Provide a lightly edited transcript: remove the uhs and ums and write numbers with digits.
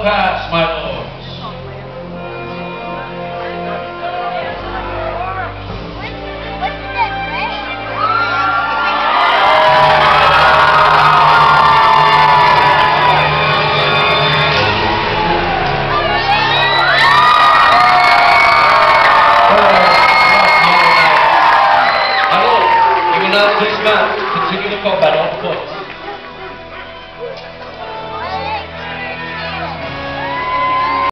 pass, my lords. This match, continue the combat on foot.